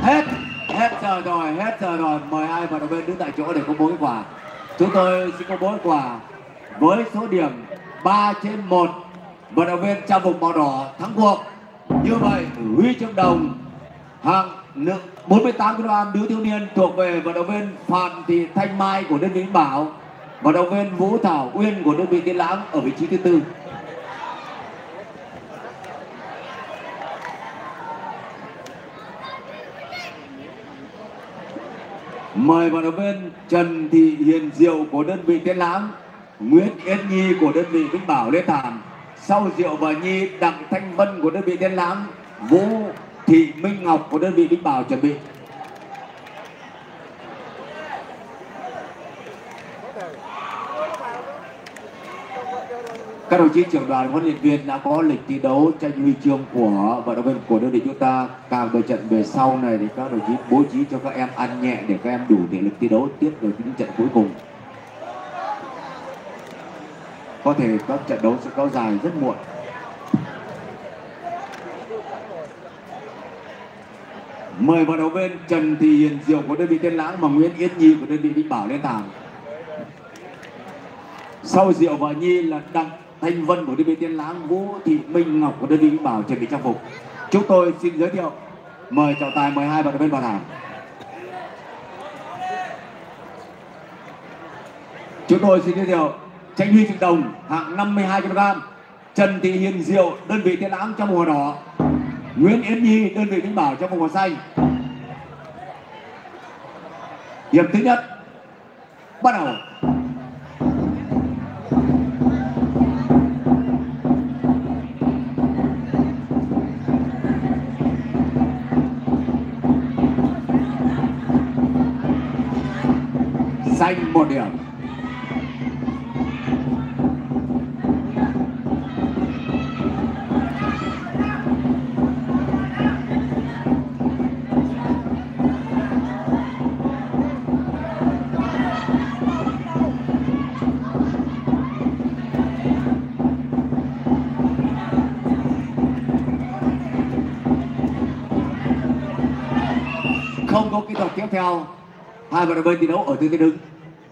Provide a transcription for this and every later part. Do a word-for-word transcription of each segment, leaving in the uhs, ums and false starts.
Hết, hết giờ rồi, hết giờ rồi. Mời hai vận động viên đứng tại chỗ để công bố kết quả. Chúng tôi xin công bố kết quả với số điểm ba trên một. Vận động viên trang phục màu đỏ thắng cuộc. Như vậy huy chương đồng hạng nữ bốn mươi tám ki lô gam nữ thiếu niên thuộc về vận động viên Phạm Thị Thanh Mai của đơn vị Vĩnh Bảo. Vận động viên Vũ Thảo Uyên của đơn vị Tiên Lãng ở vị trí thứ tư. Mời vận động viên Trần Thị Hiền Diệu của đơn vị Tiên Lãng, Nguyễn Yến Nhi của đơn vị Vĩnh Bảo lên thảm. Sau Diệu và Nhi, Đặng Thanh Vân của đơn vị Tiên Lãng, Vũ Thị Minh Ngọc của đơn vị Vĩnh Bảo chuẩn bị. Các đồng chí trưởng đoàn huấn luyện viên đã có lịch thi đấu tranh huy chương của vận động viên của đơn vị chúng ta. Càng về trận về sau này thì các đồng chí bố trí cho các em ăn nhẹ để các em đủ thể lực thi đấu tiếp vào những trận cuối cùng. Có thể các trận đấu sẽ kéo dài rất muộn. Mời vận động viên Trần Thị Hiền Diệu của đơn vị Tiên Lãng và Nguyễn Yến Nhi của đơn vị Vĩnh Bảo lên thảm. Sau Diệu và Nhi là Đặng Thanh Vân của đơn vị Tiên Lãng, Vũ Thị Minh Ngọc của đơn vị Vĩnh Bảo chuẩn bị trang phục. Chúng tôi xin giới thiệu, mời trọng tài mời hai vận động viên vào thảm. Chúng tôi xin giới thiệu tranh huy chương đồng hạng năm mươi hai ki lô gam, Trần Thị Hiền Diệu đơn vị Tiên Lãng trong màu đỏ, Nguyễn Yến Nhi đơn vị Vĩnh Bảo trong màu xanh. Hiệp thứ nhất bắt đầu. Xanh một điểm. Không có kỹ thuật tiếp theo, hai vận động viên thi đấu ở tư thế đứng.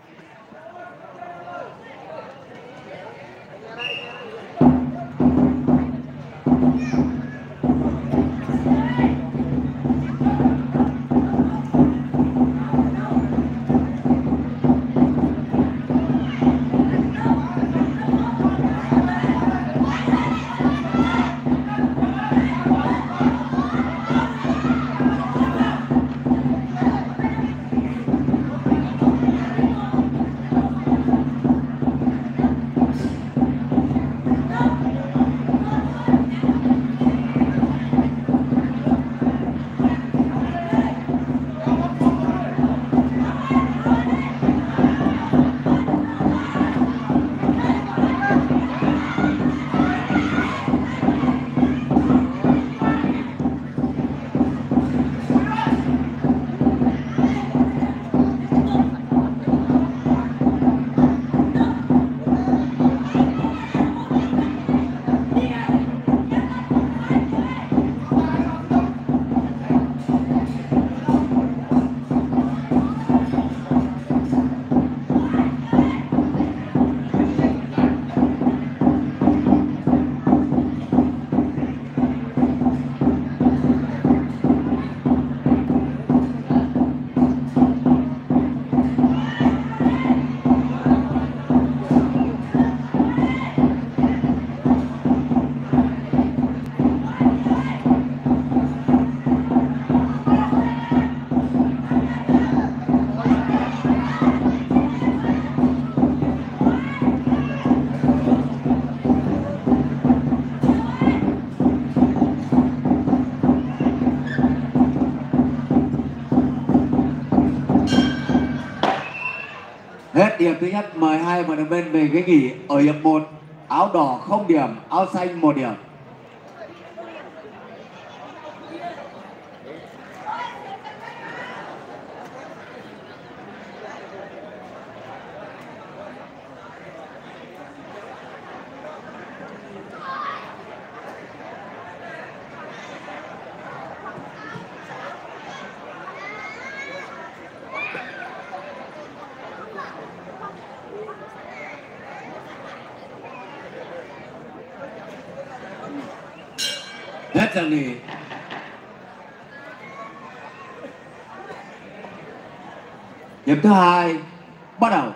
Hết hiệp thứ nhất, mời hai vận động viên về ghế nghỉ. Ở hiệp một, áo đỏ không điểm, áo xanh một điểm. giờ nghỉ. Hiệp thứ hai bắt đầu.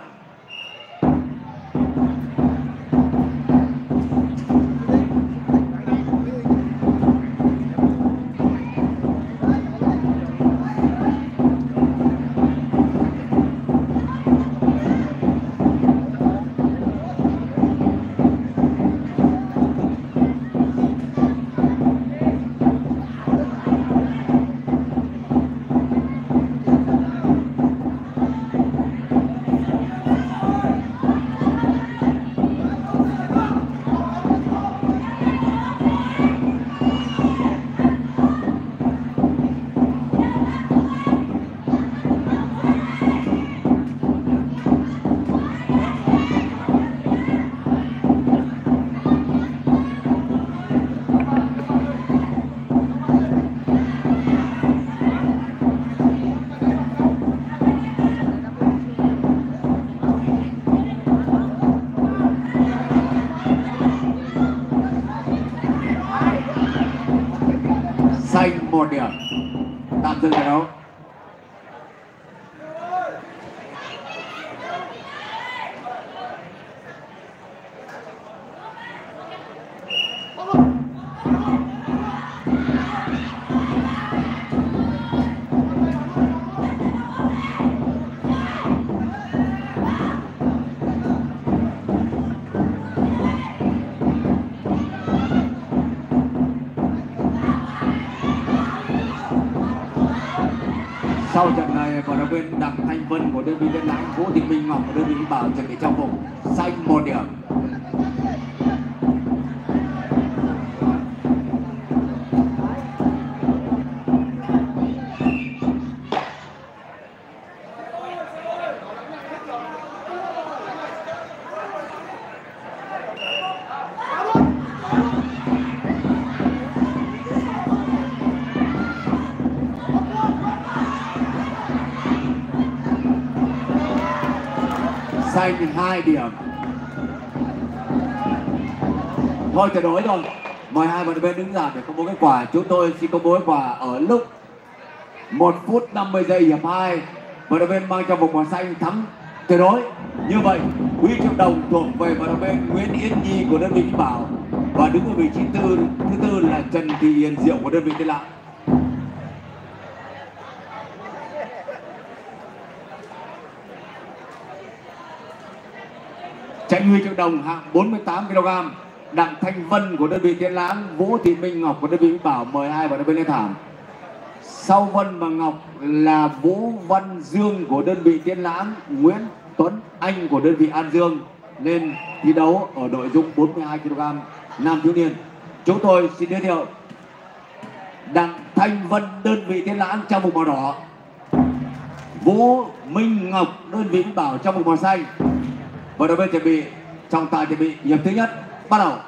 Xanh một điểm, tạm dừng trận đấu. Sau trận này, vận động viên Đặng Thanh Vân của đơn vị Tiên Lãng, Vũ Thị Minh Ngọc của đơn vị Vĩnh Bảo chuẩn bị trang phục xanh một điểm. Xanh hai điểm. Thôi trận đấu rồi. Mời hai vận động viên đứng dậy để công bố kết quả. Chúng tôi xin công bố kết quả ở lúc một phút năm mươi giây hiệp hai. Vận động viên mang trang phục màu xanh thắng tuyệt đối. Như vậy, huy chương đồng thuộc về vận động viên Nguyễn Yến Nhi của đơn vị Vĩnh Bảo và đứng ở vị trí tư thứ tư là Trần Thị Hiền Diệu của đơn vị Tiên Lãng. Tranh huy chương đồng hạng bốn mươi tám ki lô gam, Đặng Thanh Vân của đơn vị Tiên Lãng, Vũ Thị Minh Ngọc của đơn vị Vĩnh Bảo. Mời hai vận động viên lên thảm. Sau Vân và Ngọc là Vũ Văn Dương của đơn vị Tiên Lãng, Nguyễn Tuấn Anh của đơn vị An Dương lên thi đấu ở nội dung bốn mươi hai ki lô gam nam thiếu niên. Chúng tôi xin giới thiệu Đặng Thanh Vân đơn vị Tiên Lãng trang phục màu đỏ, Vũ Minh Ngọc đơn vị Vĩnh Bảo trang phục màu xanh. Vận động viên chuẩn bị, trọng tài chuẩn bị, hiệp thứ nhất bắt đầu.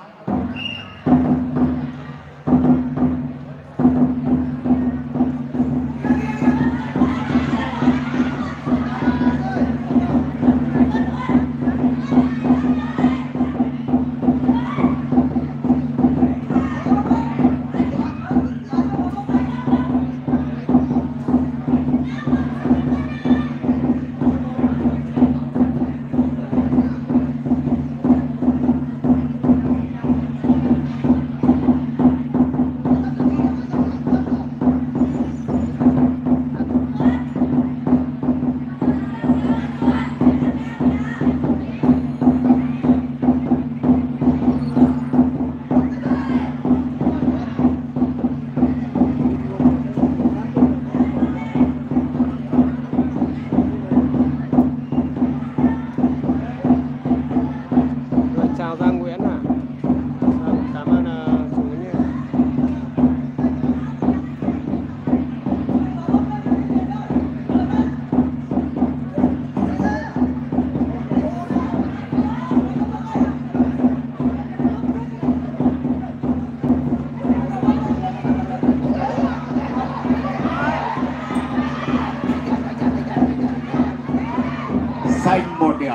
Xanh một điểm.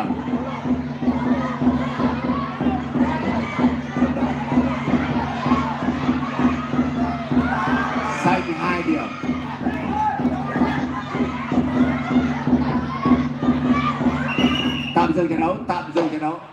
dừng trận đấu, tạm dừng trận đấu.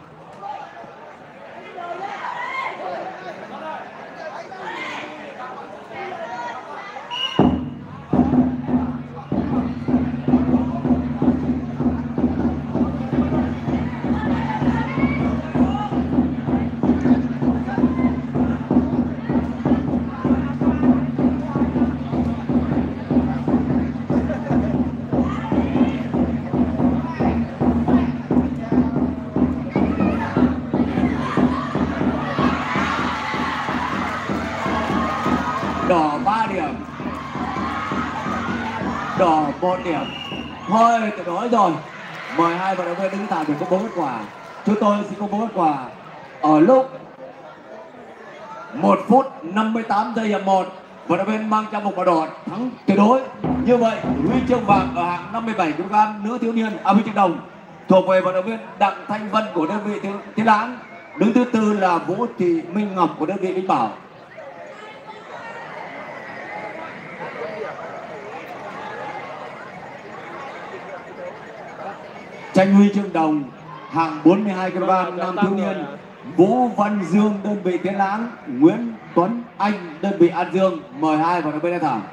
Đỏ ba điểm, đỏ một điểm. Thôi tôi nói rồi, mời hai vận động viên đứng tạm để công bố kết quả. Chúng tôi xin công bố kết quả ở lúc một phút năm mươi tám giây hiệp một, vận động viên mang trang phục màu đỏ thắng tuyệt đối. Như vậy huy chương vàng ở hạng năm mươi bảy ki lô gam nữ thiếu niên, à huy chương đồng thuộc về vận động viên Đặng Thanh Vân của đơn vị Tiến Lãng. Đứng thứ tư là Vũ Thị Minh Ngọc của đơn vị Vĩnh Bảo. Tranh huy chương đồng hạng bốn mươi hai ki lô gam nam thiếu niên, Vũ Văn Dương đơn vị Tiến Lãng, Nguyễn Tuấn Anh đơn vị An Dương. Mời hai vận động viên lên thẳng.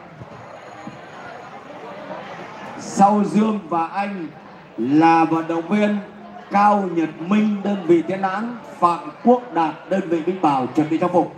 Sau Dương và Anh là vận động viên Cao Nhật Minh đơn vị Tiến Lãng, Phạm Quốc Đạt đơn vị Vĩnh Bảo chuẩn bị trang phục.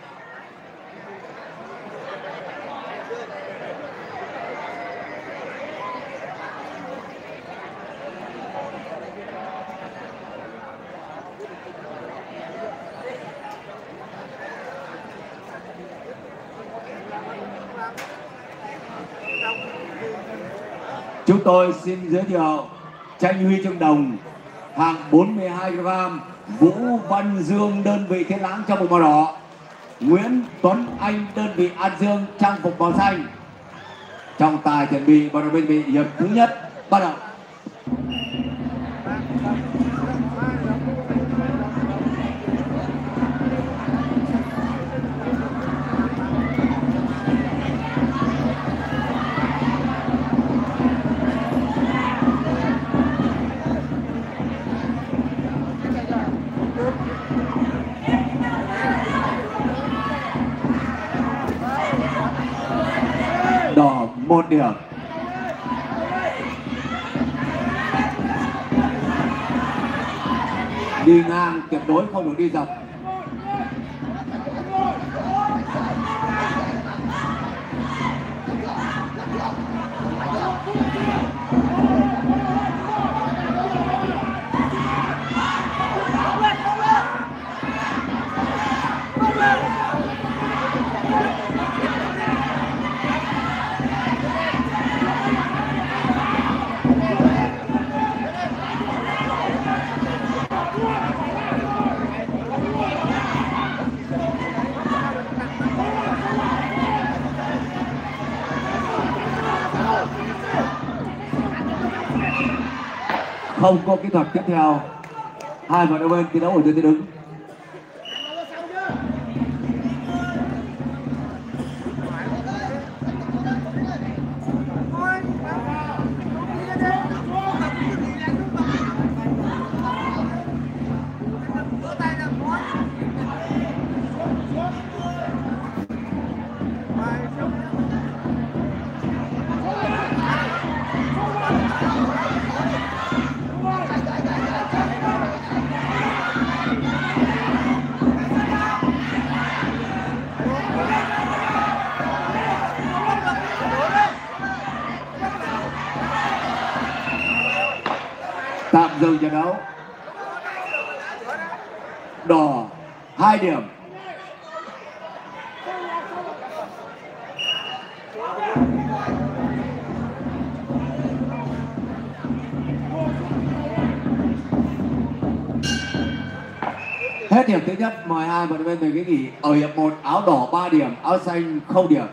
Chúng tôi xin giới thiệu tranh huy chương đồng hạng bốn mươi hai ki lô gam, Vũ Văn Dương đơn vị Tiến Lãng trang phục màu đỏ, Nguyễn Tuấn Anh đơn vị An Dương trang phục màu xanh. Trọng tài chuẩn bị vận động viên bị hiệp thứ nhất bắt đầu. Đỏ một điểm. Đi ngang tuyệt đối không được đi dọc. Không có kỹ thuật tiếp theo, hai vận động viên thi đấu ở tư thế đứng. Tạm dừng trận đấu. Đỏ hai điểm. Hết hiệp thứ nhất, mời hai vận động viên về ghế nghỉ. Ở hiệp một, áo đỏ ba điểm, áo xanh không điểm.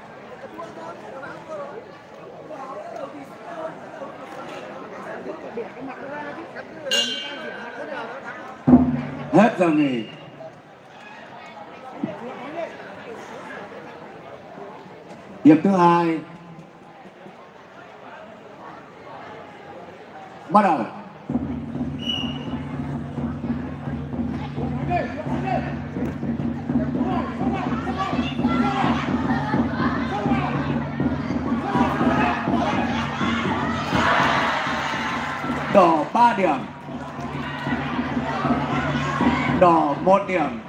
Điểm Hết giờ nghỉ. Hiệp thứ hai bắt đầu. Đỏ ba điểm, đỏ một điểm.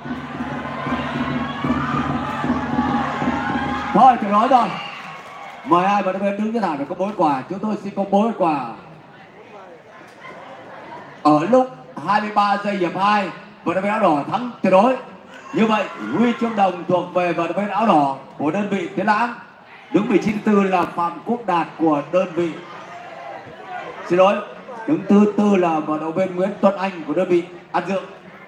Thôi thì nói rồi, mời hai vận động viên đứng trên thảm để công bố kết quả. Chúng tôi xin công bố kết quả ở lúc hai mươi ba giây hiệp hai, vận động viên áo đỏ thắng tuyệt đối. Như vậy huy chương đồng thuộc về vận động viên áo đỏ của đơn vị Tiến Lãng. Đứng vị trí thứ tư là Phạm Quốc Đạt của đơn vị, xin lỗi, đứng thứ tư là vận động viên Nguyễn Tuấn Anh của đơn vị An Dương.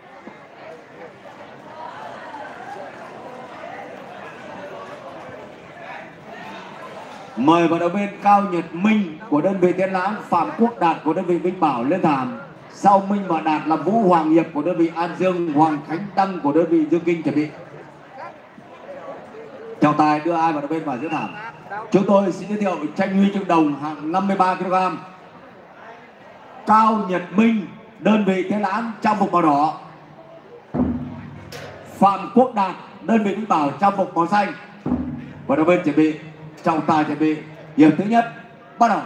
Mời vận động viên Cao Nhật Minh của đơn vị Tiến Lãng, Phạm Quốc Đạt của đơn vị Vinh Bảo lên thảm. Sau Minh và Đạt là Vũ Hoàng Hiệp của đơn vị An Dương, Hoàng Khánh Đăng của đơn vị Dương Kinh chuẩn bị. Trọng tài đưa hai vận động viên vào giữa thảm. Chúng tôi xin giới thiệu tranh huy chương đồng hạng năm mươi ba ki lô gam. Cao Nhật Minh, đơn vị Tiến Lãng, trang phục màu đỏ. Phạm Quốc Đạt, đơn vị Vinh Bảo, trang phục màu xanh. Vận động viên chuẩn bị, trọng tài chuẩn bị. Hiệp thứ nhất bắt đầu.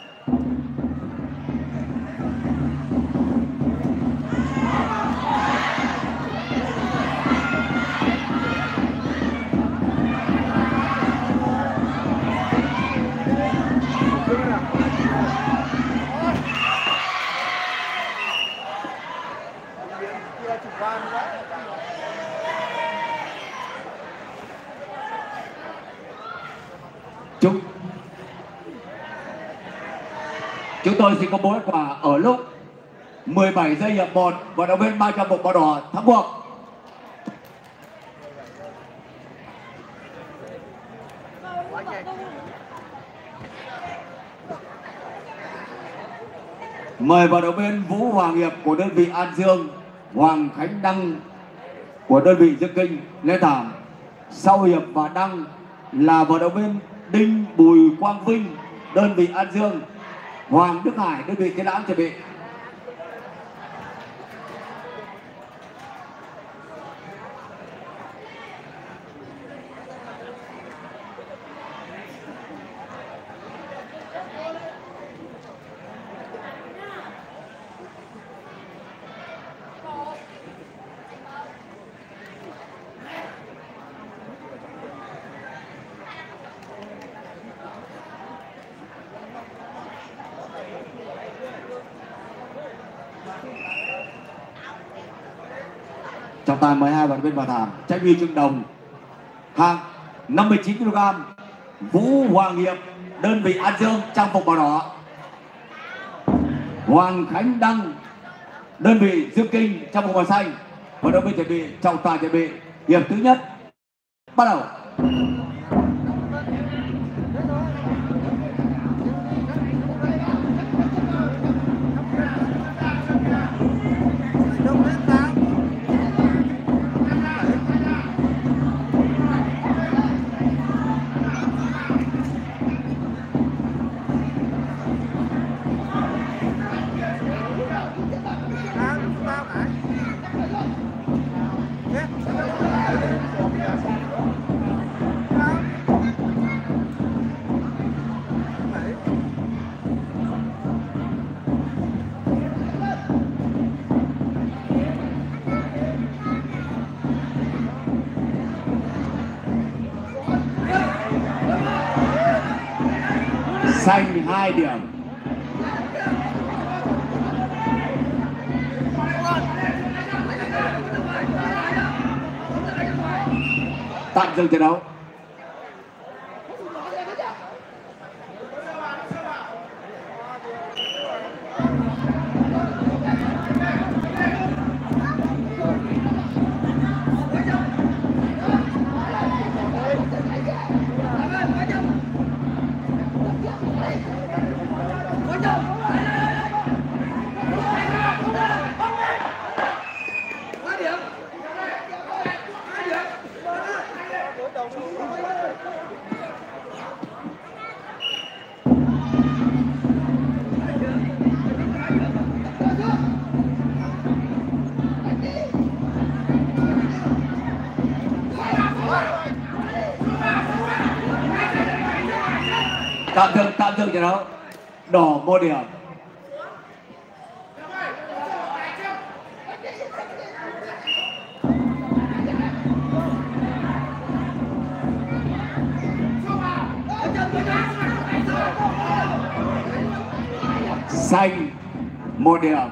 Chúng Chúng tôi xin công bố kết quả ở lúc mười bảy giây hiệp một, vận động viên mang trang phục màu đỏ thắng cuộc. Mời vận động viên Vũ Hoàng Hiệp của đơn vị An Dương, Hoàng Khánh Đăng của đơn vị Dương Kinh lên thảm. Sau Hiệp và Đăng là vận động viên Đinh Bùi Quang Vinh, đơn vị An Dương, Hoàng Đức Hải, đơn vị Tiến Lãng chuẩn bị. Trọng tài mời hai vận động viên vào thảm. Tranh huy chương đồng hạng năm mươi chín ki lô gam. Vũ Hoàng Hiệp, đơn vị An Dương, trang phục màu đỏ. Hoàng Khánh Đăng, đơn vị Dương Kinh, trang phục màu xanh. Vận động viên chuẩn bị, trọng tài chuẩn bị. Hiệp thứ nhất bắt đầu. Xanh hai điểm. Tạm dừng trận đấu. Tạm dừng, tạm dừng trận đấu. Đỏ một điểm. Xanh một điểm.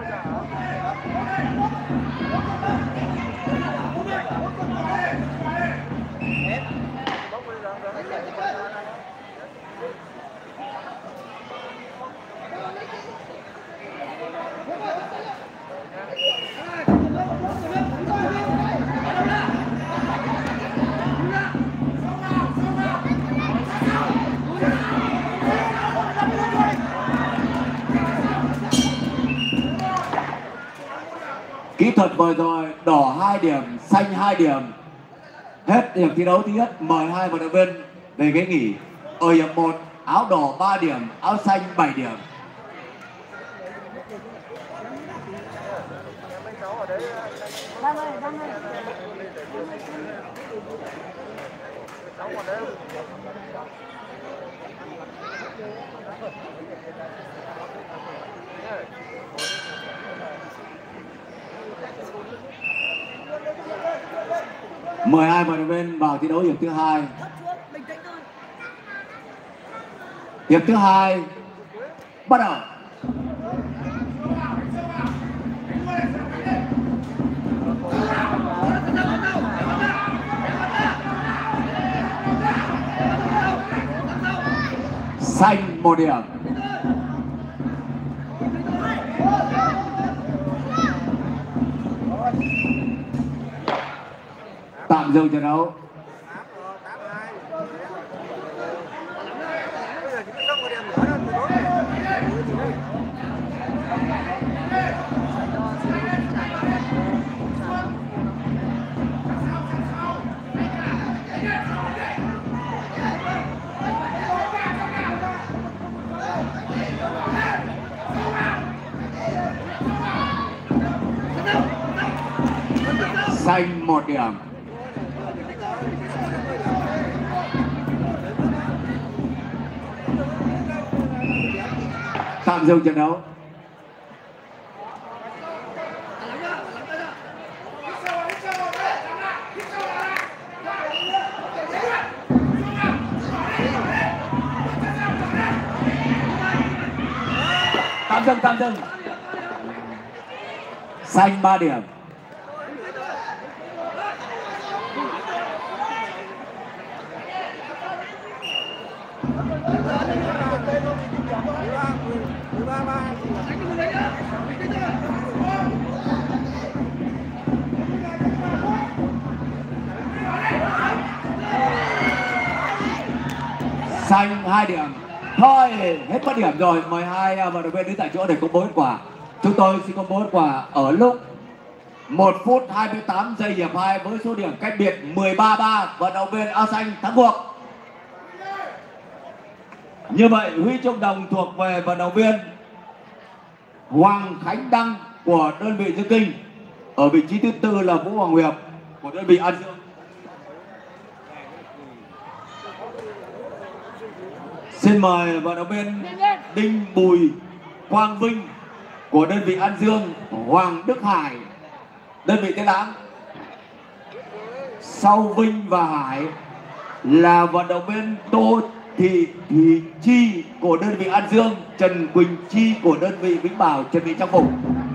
Kỹ thuật vừa rồi đỏ hai điểm, xanh hai điểm. Hết điểm thi đấu thứ nhất, mời hai vận động viên về ghế nghỉ. Ở hiệp một, áo đỏ ba điểm, áo xanh bảy điểm. Mời hai vận động viên vào thi đấu hiệp thứ hai. Hiệp thứ hai bắt đầu. Xanh một điểm. Tạm dừng trận đấu. Xanh một điểm. Tạm dừng trận đấu. Tạm dừng, tạm dừng. Xanh ba điểm. Xanh hai điểm. Thôi hết mất điểm rồi, mời hai vận động viên đứng tại chỗ để công bố kết quả. Chúng tôi xin công bố kết quả ở lúc một phút hai mươi tám giây hiệp hai với số điểm cách biệt mười ba ba, vận động viên áo xanh thắng cuộc. Như vậy huy chương đồng thuộc về vận động viên Hoàng Khánh Đăng của đơn vị Dương Kinh. Ở vị trí thứ tư là Vũ Hoàng Hiệp của đơn vị An Dương. Xin mời vận động viên Đinh Bùi Quang Vinh của đơn vị An Dương, Hoàng Đức Hải đơn vị Tiên Lãng. Sau Vinh và Hải là vận động viên Tô Thị Thùy Chi của đơn vị An Dương, Trần Quỳnh Chi của đơn vị Vĩnh Bảo chuẩn bị trang phục.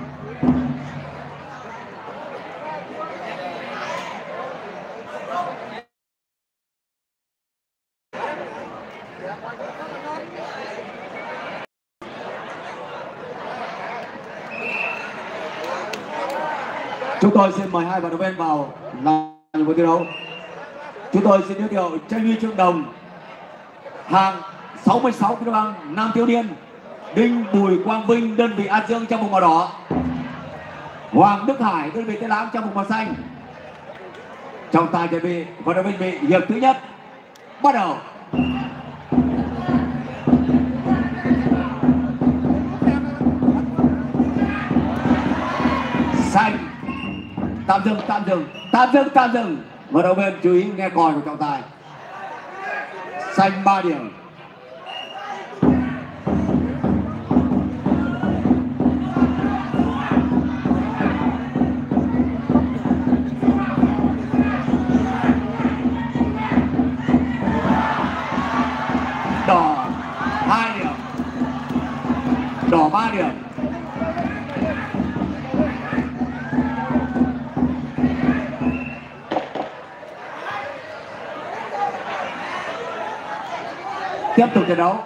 Chúng tôi xin mời hai vận động viên vào làm một thi đấu. Chúng tôi xin giới thiệu tranh huy chương đồng hạng sáu mươi sáu ki lô gam nam thiếu niên Đinh Bùi Quang Vinh đơn vị An Dương trang phục màu đỏ, Hoàng Đức Hải đơn vị Tiên Lãng trang phục màu xanh. Trọng tài chuẩn bị vận động viên bị hiệp thứ nhất bắt đầu. Xanh. Tạm dừng, tạm dừng, tạm dừng, tạm dừng. Vận động viên chú ý nghe còi của trọng tài. Xanh ba điểm. Đỏ hai điểm. Đỏ ba điểm. Tiếp tục trận đấu.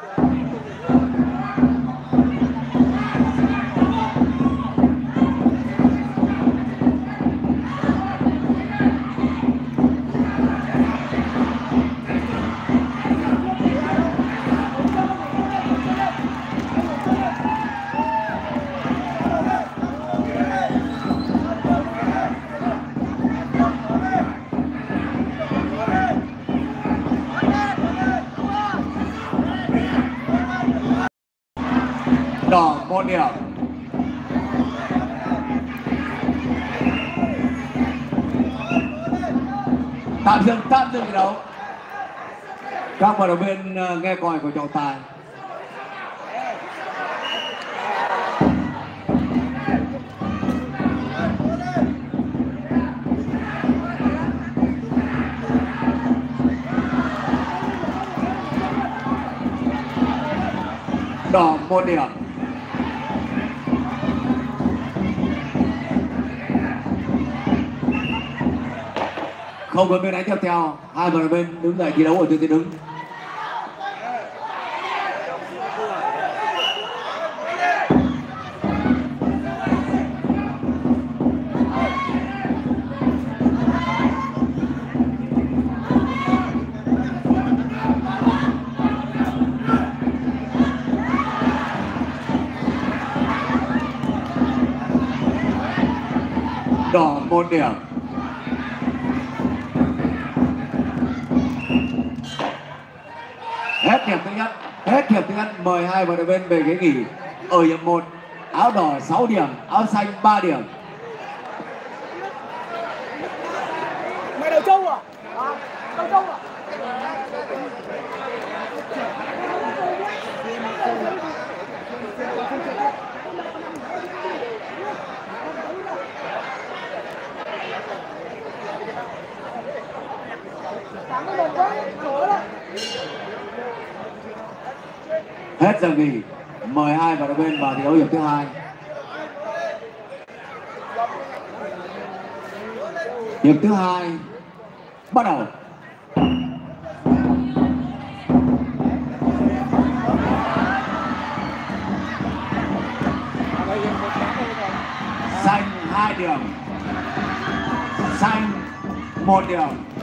Đỏ một điểm. Tạm dừng, tạm dừng trận đấu. Các vận động viên nghe còi của trọng tài. Đỏ một điểm. Không có bên đánh tiếp theo, hai vận động viên đứng dậy thi đấu ở tư thế đứng. Đỏ một điểm. Hết hiệp thứ nhất, hết hiệp thứ nhất, mời hai vận động viên về ghế nghỉ. Ở hiệp một, áo đỏ sáu điểm, áo xanh ba điểm. Mày đầu trâu à? À, đầu trâu à? Hết giờ nghỉ, mời hai vận động viên vào thi đấu hiệp thứ hai. Hiệp thứ hai bắt đầu. Xanh hai điểm, xanh một điểm.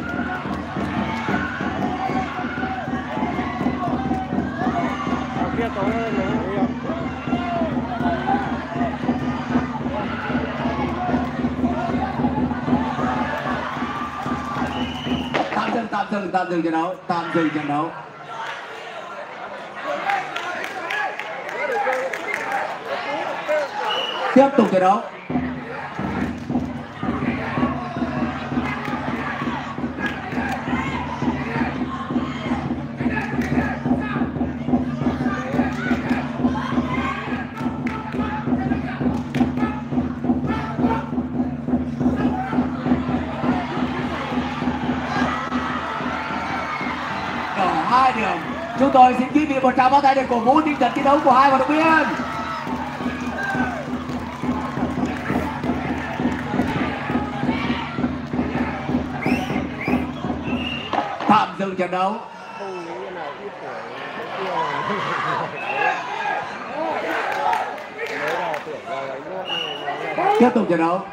Tạm dừng, tạm dừng, tạm dừng trận đấu, tạm dừng trận đấu. Tiếp tục trận đấu. Hai điểm. Chúng tôi xin quý vị một tràng pháo tay để cổ vũ tinh thần thi đấu của hai vận động viên. Tạm dừng trận đấu. Tiếp tục trận đấu.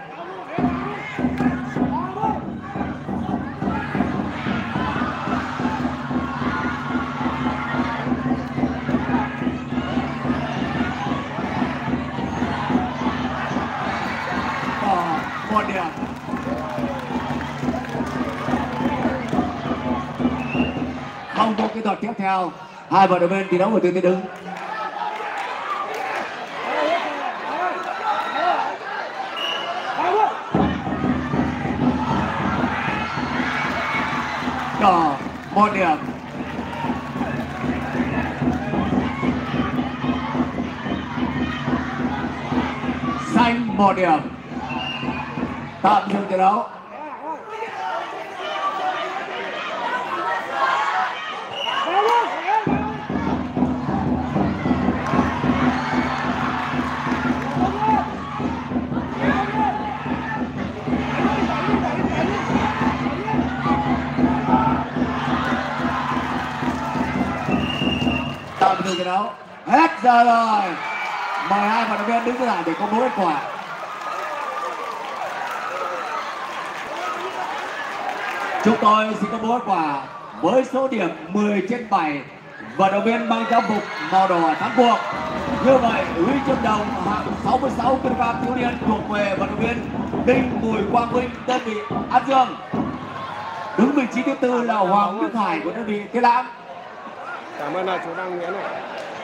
Một điểm. Không có kỹ thuật tiếp theo, hai vận động viên thi đấu ở tư thế đứng. Đỏ một điểm. Xanh một điểm. Tạm dừng trận đấu. Bravo! kết thúc trận đấu. Hết giờ rồi. Mời hai vận động viên đứng lại để công bố kết quả. Chúng tôi xin công bố kết quả với số điểm mười trên bảy. Vận động viên mang trang phục màu đỏ thắng cuộc. Như vậy, huy chương đồng hạng sáu mươi sáu ki lô gam thiếu niên thuộc về vận động viên Đinh Bùi Quang Vinh, đơn vị An Dương. Đứng vị trí thứ tư là Hoàng Đức Hải của đơn vị Thiên Lãng. Cảm ơn là chú Đăng Nguyễn ạ.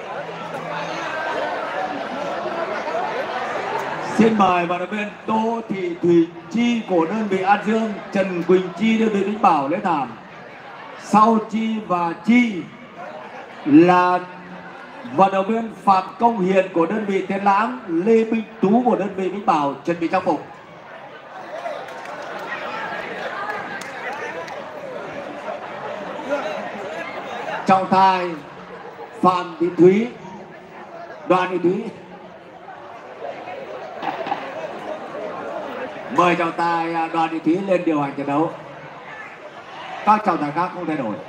Xin mời vận động viên Tô Thị Thùy Chi của đơn vị An Dương, Trần Quỳnh Chi đơn vị Vĩnh Bảo lên thảm. Sau Chi và Chi là vận động viên Phạm Công Hiền của đơn vị Thiên Lãng, Lê Minh Tú của đơn vị Vĩnh Bảo chuẩn bị trang phục. Trọng tài Phạm Thị Thúy, Đoàn Thị Thúy. Mời trọng tài Đoàn Thị Thúy lên điều hành trận đấu. Các trọng tài khác không thay đổi.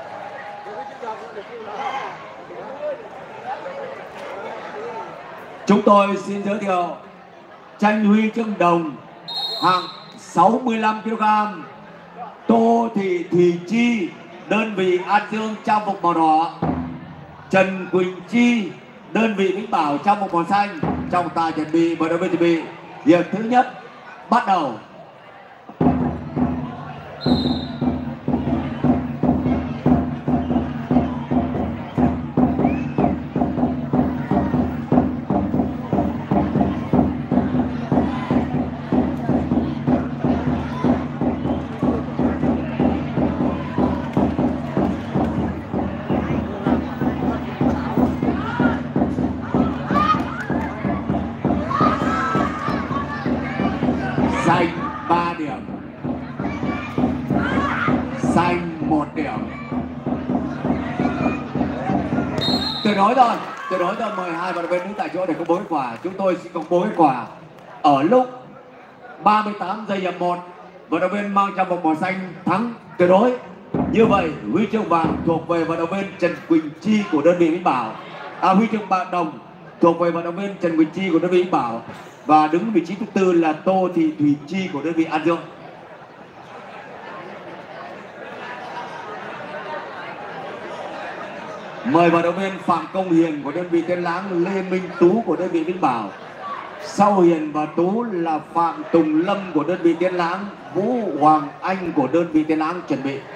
Chúng tôi xin giới thiệu tranh huy chương đồng hạng sáu mươi lăm ki lô gam Tô Thị Thùy Chi, đơn vị An Dương trang phục màu đỏ. Trần Quỳnh Chi, đơn vị Vĩnh Bảo trang phục màu xanh. Trọng tài chuẩn bị, vận động viên chuẩn bị. Hiệp thứ nhất bắt đầu. Xanh ba điểm, xanh một điểm. Tuyệt đối rồi, tuyệt đối rồi. Mời hai vận động viên đứng tại chỗ để công bố kết quả. Chúng tôi xin công bố kết quả ở lúc ba mươi tám giây hiệp một. Vận động viên mang trang phục màu xanh thắng tuyệt đối. Như vậy huy chương vàng thuộc về vận động viên Trần Quỳnh Chi của đơn vị Vĩnh Bảo. À, huy chương bạc đồng thuộc về vận động viên Trần Quỳnh Chi của đơn vị Vĩnh Bảo. Và đứng vị trí thứ tư là Tô Thị Thùy Chi của đơn vị An Dương. Mời vận động viên Phạm Công Hiền của đơn vị Thiên Lãng, Lê Minh Tú của đơn vị Vĩnh Bảo. Sau Hiền và Tú là Phạm Tùng Lâm của đơn vị Thiên Lãng, Vũ Hoàng Anh của đơn vị Thiên Lãng chuẩn bị.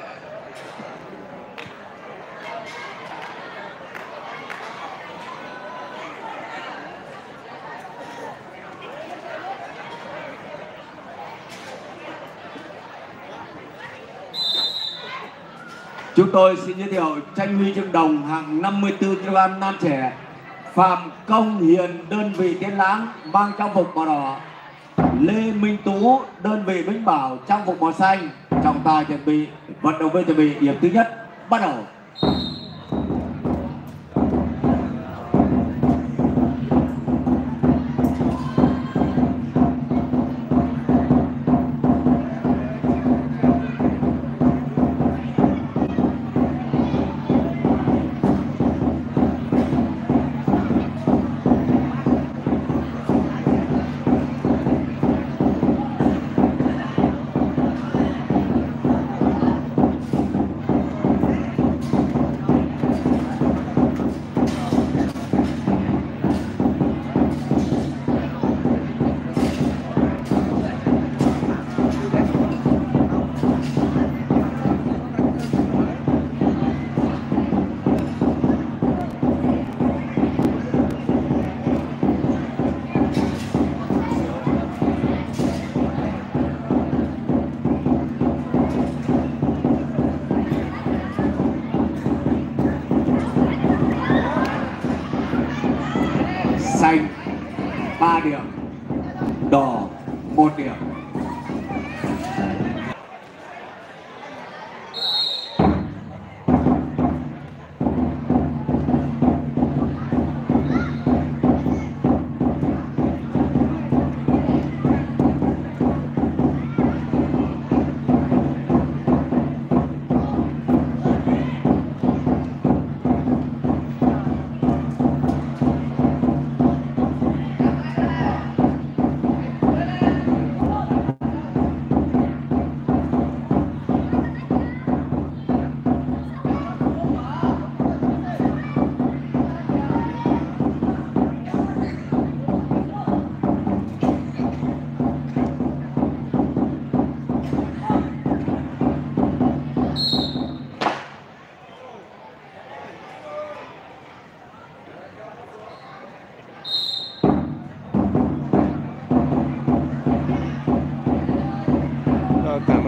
Chúng tôi xin giới thiệu tranh huy chương đồng hạng năm mươi tư ki lô gam nam trẻ. Phạm Công Hiền, đơn vị Thiên Lãng mang trang phục màu đỏ. Lê Minh Tú, đơn vị Vĩnh Bảo trang phục màu xanh. Trọng tài chuẩn bị, vận động viên chuẩn bị. Điểm thứ nhất bắt đầu. Xanh ba điểm, đỏ một điểm.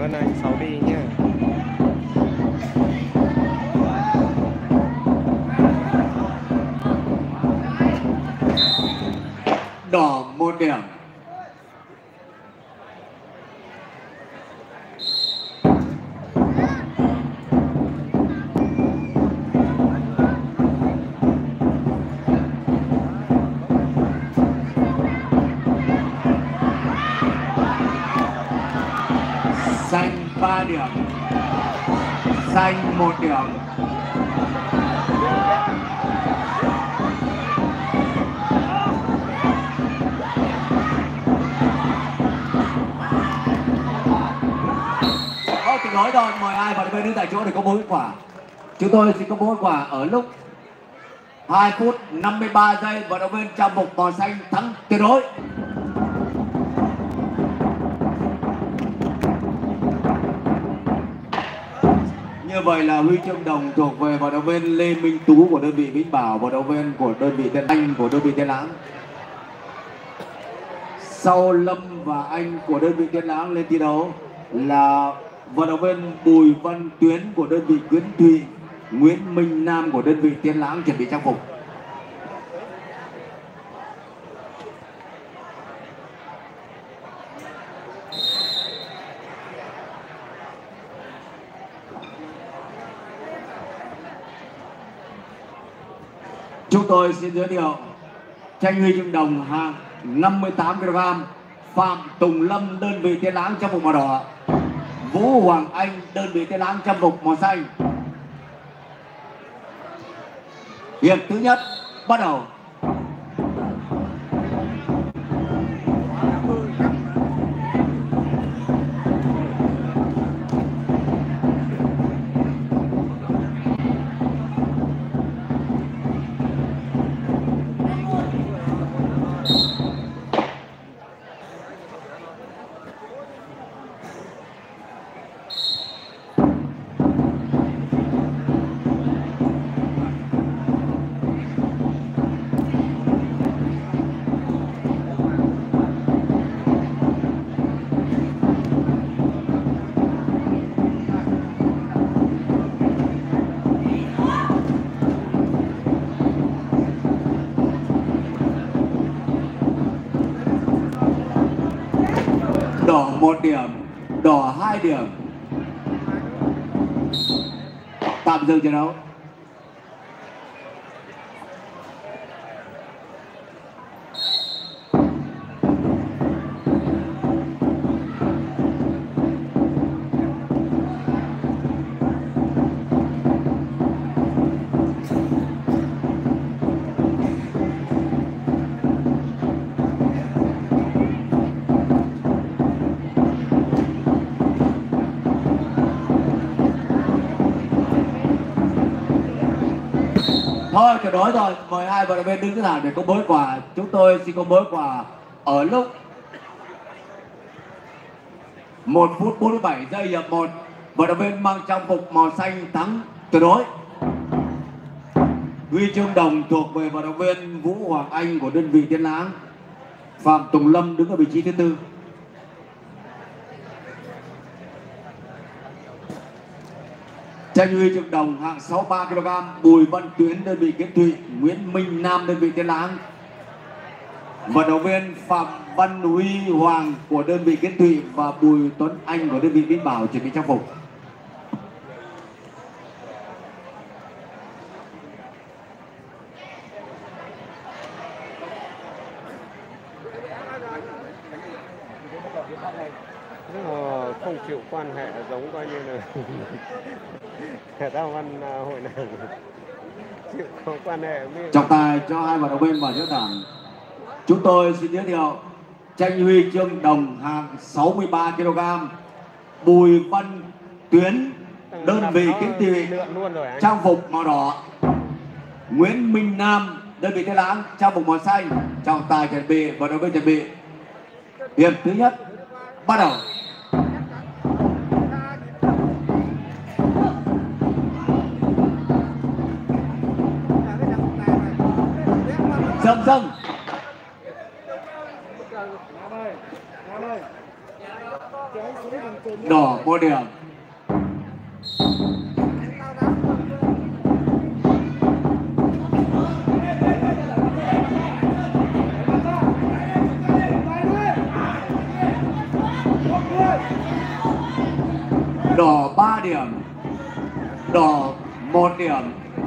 ơn anh Sáu đi nhé. Đỏ một điểm. Xanh ba điểm, xanh một điểm. Thôi thì nói rồi, mời ai vào bên đứng tại chỗ để công bố kết quả. Chúng tôi xin công bố kết quả ở lúc hai phút năm mươi ba giây, vận động viên trang phục màu xanh thắng tuyệt đối. Như vậy là huy chương đồng thuộc về vận động viên Lê Minh Tú của đơn vị Vĩnh Bảo, vận động viên của đơn vị Tiên Anh của đơn vị Tiên Lãng. Sau Lâm và Anh của đơn vị Tiên Lãng lên thi đấu là vận động viên Bùi Văn Tuyến của đơn vị Kiến Thụy, Nguyễn Minh Nam của đơn vị Tiên Lãng chuẩn bị trang phục. Chúng tôi xin giới thiệu tranh huy chương đồng hạng năm mươi tám ki lô gam Phạm Tùng Lâm đơn vị Tiên Lãng trang phục màu đỏ, Vũ Hoàng Anh đơn vị Tiên Lãng trang phục màu xanh. Hiệp thứ nhất bắt đầu. Đỏ một điểm, đỏ hai điểm. Tạm dừng trận đấu. Thôi, cái đó rồi, mời hai vận động viên đứng thứ thẳng để công bố kết quả. Chúng tôi xin công bố kết quả ở lúc một phút bốn mươi bảy giây hiệp một. Vận động viên mang trang phục màu xanh thắng tuyệt đối. Huy chương đồng thuộc về vận động viên Vũ Hoàng Anh của đơn vị Tiên Lãng. Phạm Tùng Lâm đứng ở vị trí thứ tư. Tranh huy chương đồng hạng sáu mươi ba ki lô gam Bùi Văn Tuyến đơn vị Kiến Thụy, Nguyễn Minh Nam đơn vị Tiên Lãng. Vận động viên Phạm Văn Huy Hoàng của đơn vị Kiến Thụy và Bùi Tuấn Anh của đơn vị Vĩnh Bảo chuẩn bị trang phục. Ờ, không chịu quan hệ giống coi như là thể thao văn hội nào chịu có quan hệ với... Trọng tài cho hai vận động viên vào giữa thẳng. Chúng tôi xin giới thiệu tranh huy chương đồng hạng sáu mươi ba ki lô gam Bùi Văn Tuyến đơn vị Kiến Thụy trang phục màu đỏ, Nguyễn Minh Nam đơn vị Tiên Lãng trang phục màu xanh. Trọng tài chuẩn bị, vận động viên chuẩn bị. Hiệp thứ nhất bắt đầu. Dâng dâng. Nam ơi, Nam ơi. Cho anh xuống Đỏ một điểm. Đỏ ba điểm. Đỏ một điểm.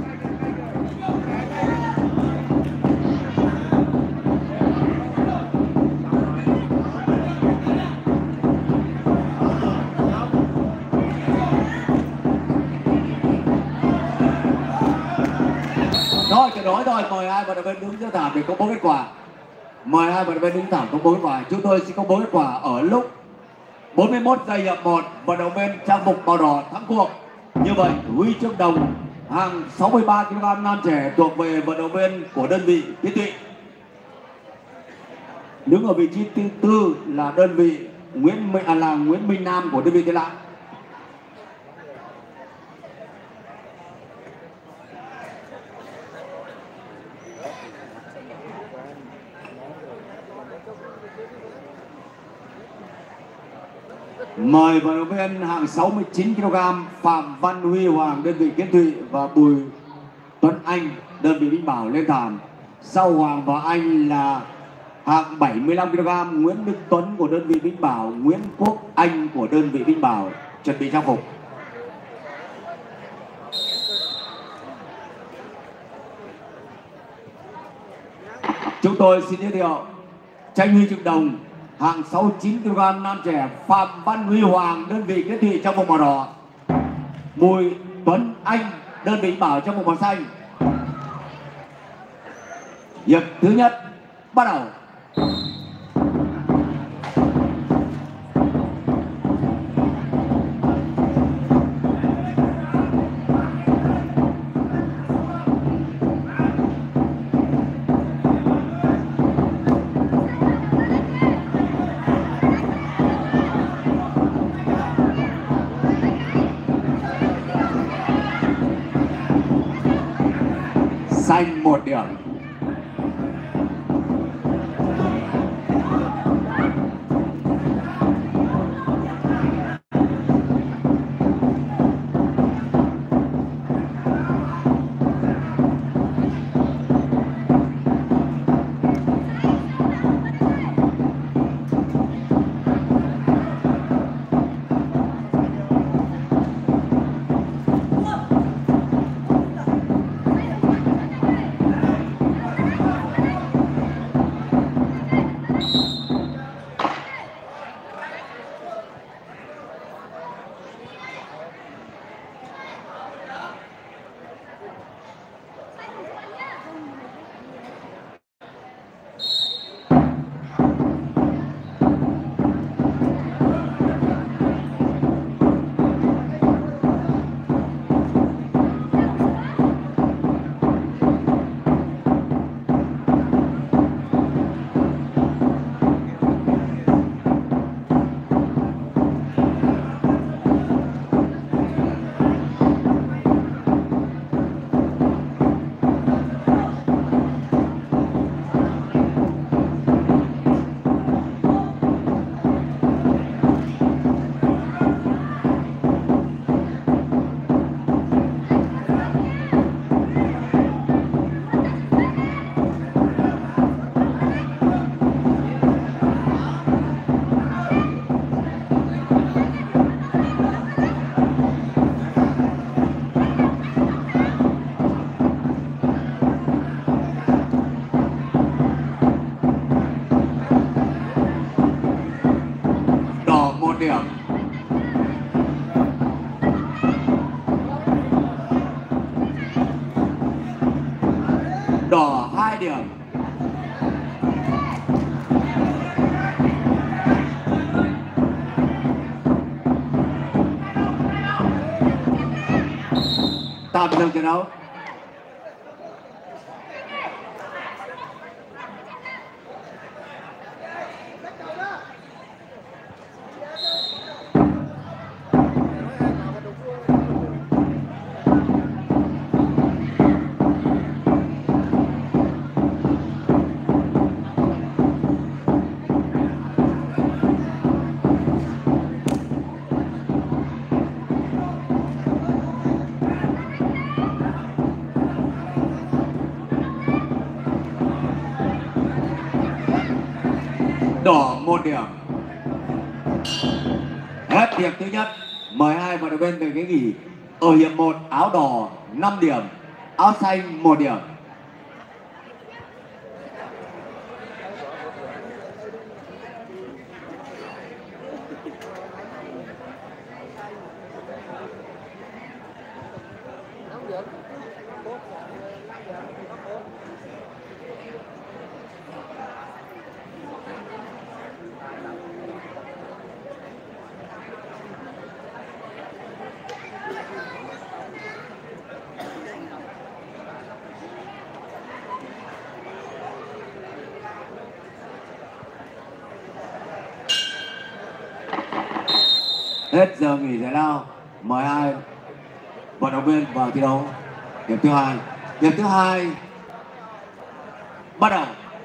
Thôi trận đấu rồi, mời hai vận động viên đứng giữa thảm để công bố kết quả. Mời hai vận động viên đứng thảm công bố kết quả. Chúng tôi xin công bố kết quả ở lúc bốn mươi mốt giây hiệp một, vận động viên trang phục màu đỏ thắng cuộc. Như vậy huy chương đồng hàng sáu mươi ba ki lô gam nam trẻ thuộc về vận động viên của đơn vị Kiến Thụy. Đứng ở vị trí thứ tư là đơn vị Nguyễn Minh, à, là Nguyễn Minh Nam của đơn vị Tiên Lãng. Mời vận động viên hạng sáu mươi chín ki lô gam Phạm Văn Huy Hoàng đơn vị Kiến Thụy và Bùi Tuấn Anh đơn vị Vĩnh Bảo lên thảm. Sau Hoàng và Anh là hạng bảy mươi lăm ki lô gam Nguyễn Đức Tuấn của đơn vị Vĩnh Bảo, Nguyễn Quốc Anh của đơn vị Vĩnh Bảo chuẩn bị trang phục. Chúng tôi xin giới thiệu tranh huy chương đồng hạng sáu mươi chín ki lô gam nam trẻ Phạm Văn Huy Hoàng đơn vị Kiến Thụy trong vùng màu đỏ, Bùi Tuấn Anh đơn vị Bảo trong vùng màu xanh. Hiệp thứ nhất bắt đầu. Xanh một điểm. Điểm. Đỏ hai điểm. Tạm dừng trận đấu. đỏ một điểm. Hết hiệp thứ nhất. Mời hai vận động viên về ghế nghỉ. Ở hiệp một áo đỏ năm điểm, áo xanh một điểm. Hết giờ nghỉ giải lao. Mời hai vận động viên vào thi đấu hiệp thứ hai. Hiệp thứ hai bắt đầu.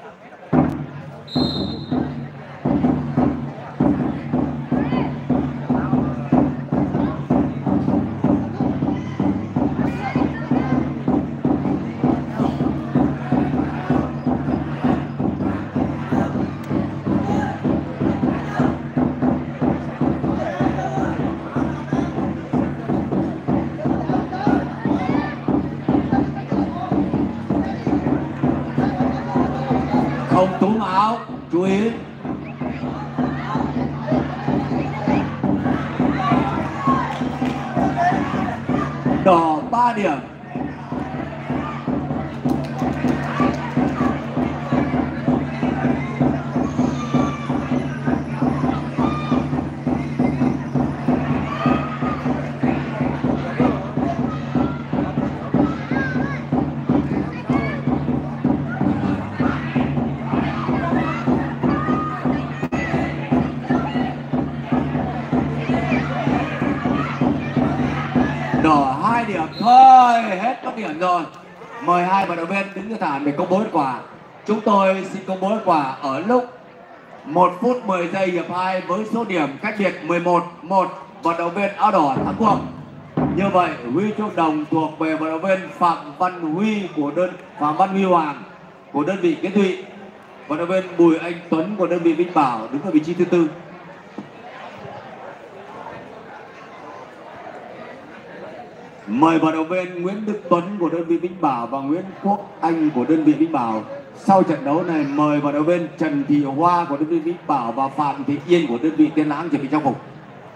Không túm áo, chú ý. Đỏ ba điểm. Đỏ hai điểm thôi, hết các điểm rồi. Mời hai vận động viên đứng ra thảm để công bố kết quả. Chúng tôi xin công bố kết quả ở lúc một phút mười giây hiệp hai với số điểm cách biệt mười một một. Vận động viên áo đỏ thắng cuộc. Như vậy huy chương đồng thuộc về vận động viên Phạm Văn Huy của đơn Phạm Văn Huy Hoàng của đơn vị Kiến Thụy. Vận động viên Bùi Anh Tuấn của đơn vị Vĩnh Bảo đứng ở vị trí thứ tư. Mời vận động viên Nguyễn Đức Tuấn của đơn vị Vĩnh Bảo và Nguyễn Quốc Anh của đơn vị Vĩnh Bảo. Sau trận đấu này mời vận động viên Trần Thị Hoa của đơn vị Vĩnh Bảo và Phạm Thị Yên của đơn vị Tiên Lãng chuẩn bị trang phục.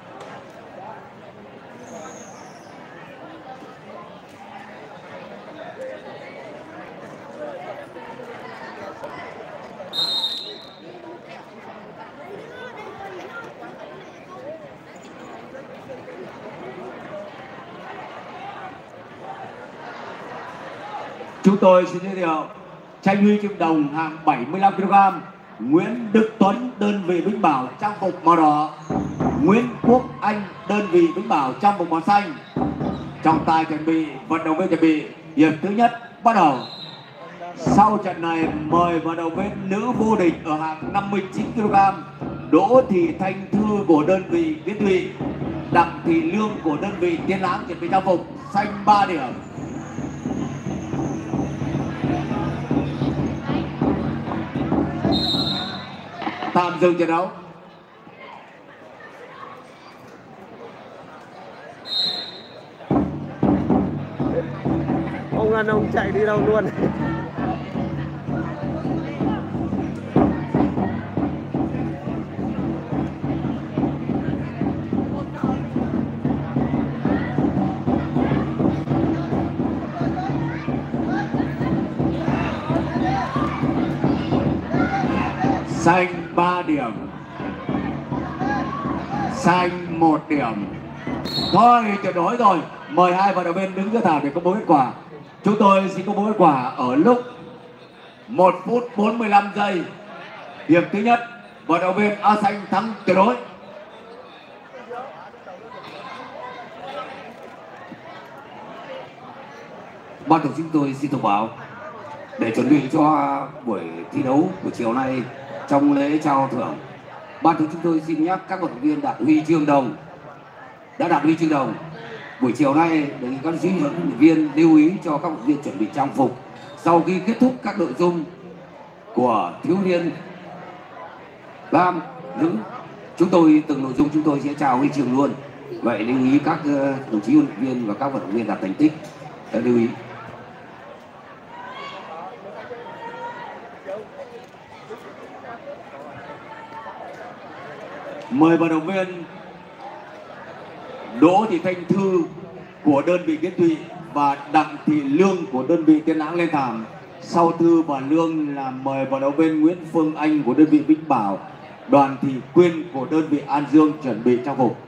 Chúng tôi xin giới thiệu tranh huy chương đồng hạng bảy mươi lăm ki lô gam Nguyễn Đức Tuấn đơn vị Vĩnh Bảo trang phục màu đỏ, Nguyễn Quốc Anh đơn vị Vĩnh Bảo trang phục màu xanh. Trọng tài chuẩn bị, vận động viên chuẩn bị, hiệp thứ nhất bắt đầu. Sau trận này mời vận động viên nữ vô địch ở hạng năm mươi chín ki lô gam Đỗ Thị Thanh Thư của đơn vị Kiến Thụy, Đặng Thị Lương của đơn vị Tiên Lãng chuẩn bị trang phục xanh ba điểm. Tạm dừng trận đấu. Ông đàn ông chạy đi đâu luôn. Xanh ba điểm, xanh một điểm. Thôi tuyệt đối rồi. Mời hai vận động viên đứng ra thảm để công bố kết quả. Chúng tôi xin công bố kết quả ở lúc một phút bốn mươi lăm giây hiệp thứ nhất. Vận động viên áo xanh thắng tuyệt đối. Ban tổ chức tôi xin thông báo để chuẩn bị cho buổi thi đấu của chiều nay trong lễ trao thưởng. Ban tổ chức tôi xin nhắc các vận động viên đạt huy chương đồng đã đạt huy chương đồng buổi chiều nay, đề nghị các huấn luyện viên lưu ý cho các vận động viên chuẩn bị trang phục sau khi kết thúc các nội dung của thiếu niên Lam, nữ. Chúng tôi từng nội dung chúng tôi sẽ trao huy chương luôn. Vậy lưu ý các đồng chí huấn luyện viên và các vận động viên đạt thành tích đã lưu ý. Mời vận động viên Đỗ Thị Thanh Thư của đơn vị Kiến Thụy và Đặng Thị Lương của đơn vị Tiên Lãng lên thảm. Sau Thư và Lương là mời vận động viên Nguyễn Phương Anh của đơn vị Vĩnh Bảo, Đoàn Thị Quyên của đơn vị An Dương chuẩn bị trang phục.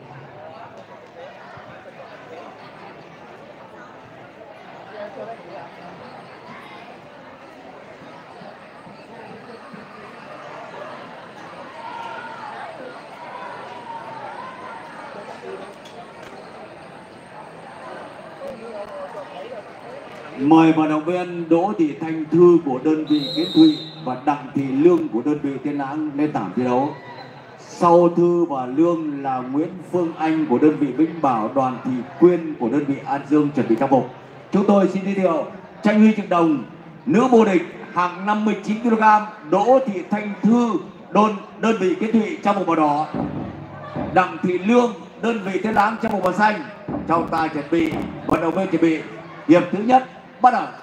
Mời vận động viên Đỗ Thị Thanh Thư của đơn vị Kiến Thụy và Đặng Thị Lương của đơn vị Tiên Lãng lên thảm thi đấu. Sau Thư và Lương là Nguyễn Phương Anh của đơn vị Vĩnh Bảo, Đoàn Thị Quyên của đơn vị An Dương chuẩn bị trang phục. Chúng tôi xin giới thiệu tranh huy chương đồng nữ vô địch hạng năm mươi chín ki lô gam Đỗ Thị Thanh Thư đơn đơn vị Kiến Thụy trang phục màu đỏ, Đặng Thị Lương đơn vị Tiên Lãng trang phục màu xanh. Trọng tài chuẩn bị, vận động viên chuẩn bị, hiệp thứ nhất bắt đầu.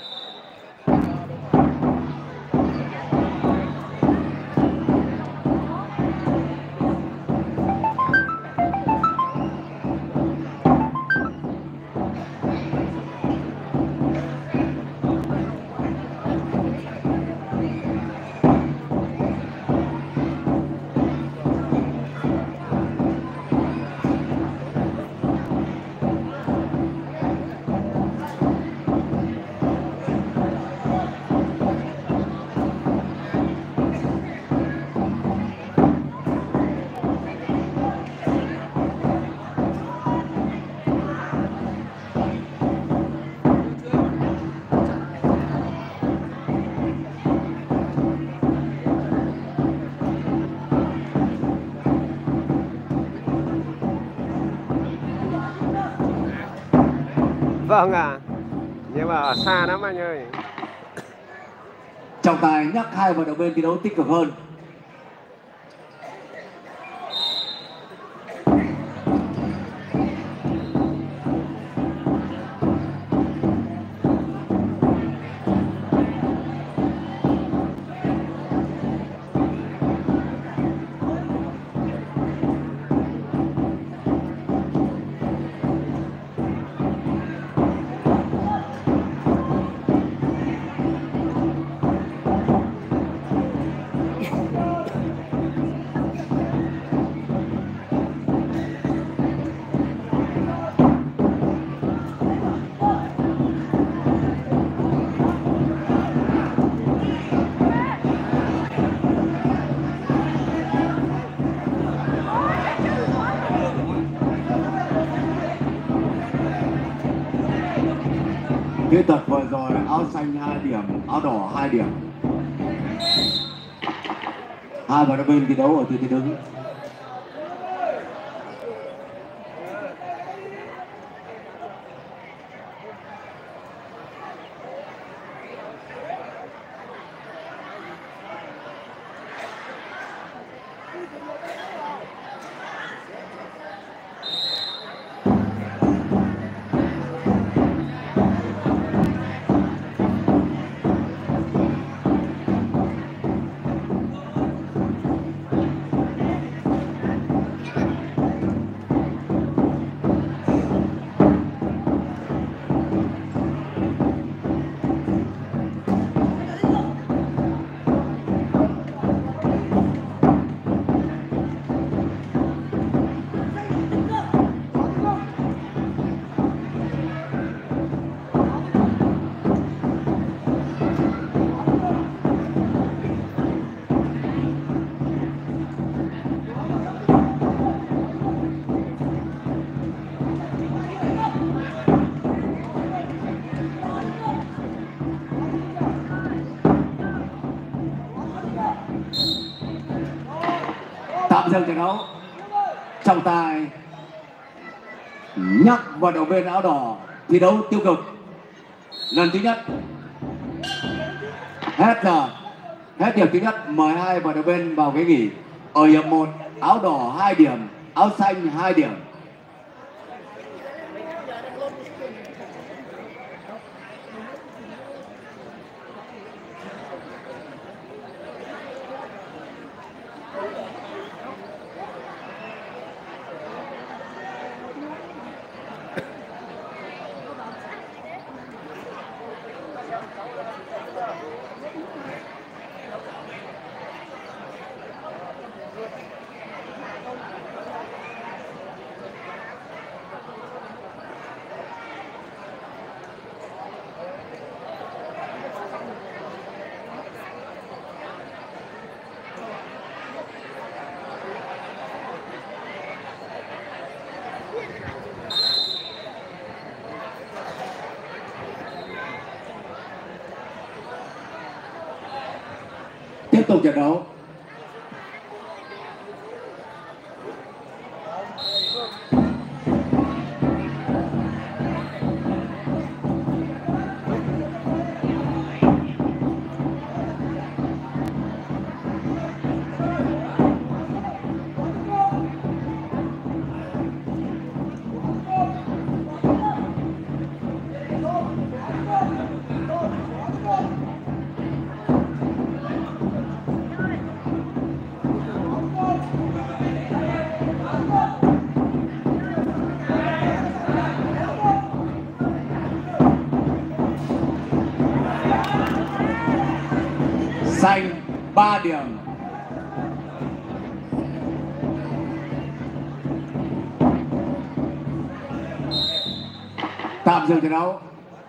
Vâng ạ, à. Nhưng mà ở xa lắm anh ơi. Trọng tài nhắc hai vận động viên thi đấu tích cực hơn. Kỹ thuật vừa rồi áo xanh hai điểm, áo đỏ hai điểm. Hai vận động viên thi đấu ở tư thế đứng. Tạm dừng trận đấu. Trọng tài nhắc vận động viên áo đỏ thi đấu tiêu cực lần thứ nhất. Hết giờ, hết điểm thứ nhất, mời hai vận động viên vào ghế nghỉ. ở hiệp một áo đỏ hai điểm, áo xanh hai điểm. Tiếp tục trận đấu. Xanh ba điểm. Tạm dừng trận đấu.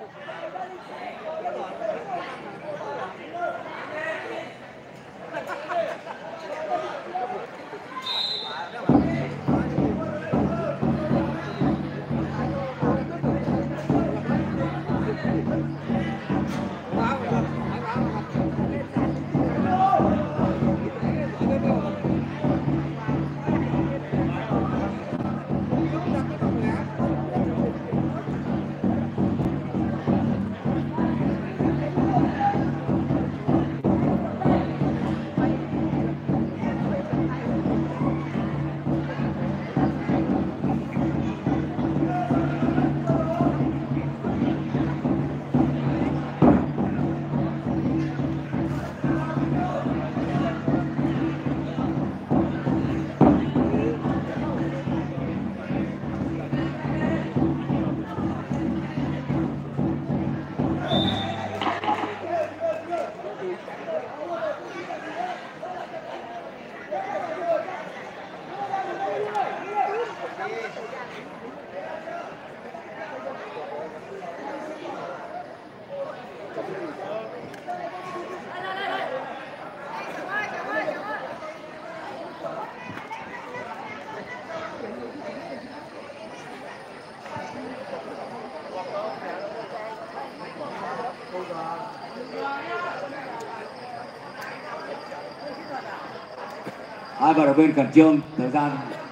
Hai vận động viên khẩn trương, thời gian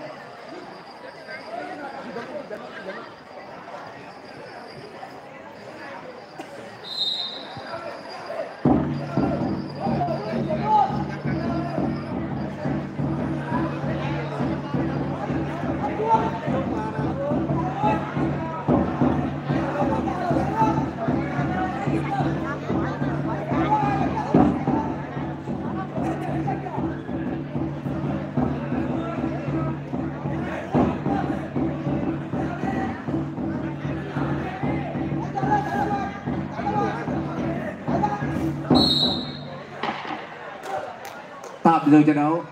tạm dừng trận đấu.